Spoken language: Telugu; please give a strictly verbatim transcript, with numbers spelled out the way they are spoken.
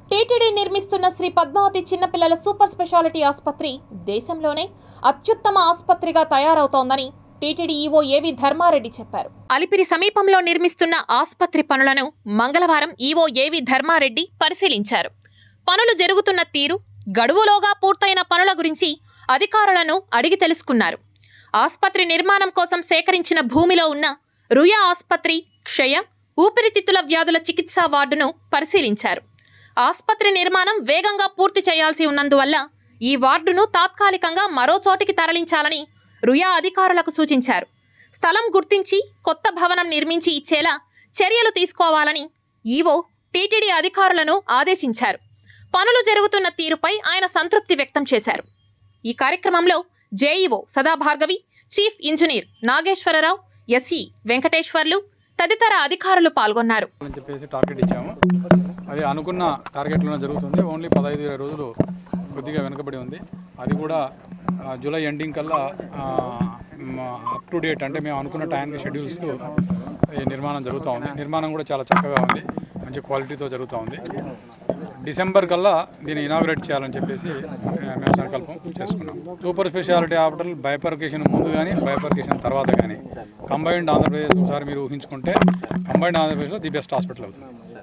టీటీడీ నిర్మిస్తున్న శ్రీ పద్మావతి చిన్నపిల్లల సూపర్ స్పెషాలిటీ ఆసుపత్రి దేశంలోనే అత్యుత్తమ ఆసుపత్రిగా తయారవుతోందని టీటీడీ ఈవో ఏవి ధర్మారెడ్డి చెప్పారు. అలిపిరి సమీపంలో నిర్మిస్తున్న ఆసుపత్రి పనులను మంగళవారం ఈవో ఏవి ధర్మారెడ్డి పరిశీలించారు. పనులు జరుగుతున్న తీరు, గడువులోగా పూర్తయిన పనుల గురించి అధికారులను అడిగి తెలుసుకున్నారు. ఆసుపత్రి నిర్మాణం కోసం సేకరించిన భూమిలో ఉన్న రుయా ఆసుపత్రి, క్షయ, ఊపిరితిత్తుల వ్యాధుల చికిత్సా వార్డును పరిశీలించారు. ఆసుపత్రి నిర్మాణం వేగంగా పూర్తి చేయాల్సి ఉన్నందువల్ల ఈ వార్డును తాత్కాలికంగా మరో చోటికి తరలించాలని రుయా అధికారులకు సూచించారు. స్థలం గుర్తించి కొత్త భవనం నిర్మించి ఇచ్చేలా చర్యలు తీసుకోవాలని ఈవో టీటీడీ అధికారులను ఆదేశించారు. పనులు జరుగుతున్న తీరుపై ఆయన సంతృప్తి వ్యక్తం చేశారు. ఈ కార్యక్రమంలో JEO Sadabhargavi, chief engineer Nageswararao, SE Venkateswarlu తదితర అధికారులు పాల్గొన్నారు. టార్గెట్ ఇచ్చాము, అది అనుకున్న టార్గెట్లోనే జరుగుతుంది. ఓన్లీ పదహైదు ఇరవై రోజులు కొద్దిగా వెనుకబడి ఉంది. అది కూడా జూలై ఎండింగ్ కల్లా అప్ టు డేట్, అంటే మేము అనుకున్న టైంకి షెడ్యూల్స్తో ఈ నిర్మాణం జరుగుతూ ఉంది. నిర్మాణం కూడా చాలా చక్కగా ఉంది, మంచి క్వాలిటీతో జరుగుతూ ఉంది. డిసెంబర్ కల్లా దీన్ని ఇనాగ్రేట్ చేయాలని చెప్పేసి మేము సంకల్పం చేసుకున్నాం. సూపర్ స్పెషాలిటీ హాస్పిటల్ బైపర్కేషన్ ముందు కానీ బైపర్కేషన్ తర్వాత కానీ కంబైన్డ్ ఆంధ్రప్రదేశ్ ఒకసారి మీరు ఊహించుకుంటే కంబైన్డ్ ఆంధ్రప్రదేశ్లో ది బెస్ట్ హాస్పిటల్ అవుతుంది.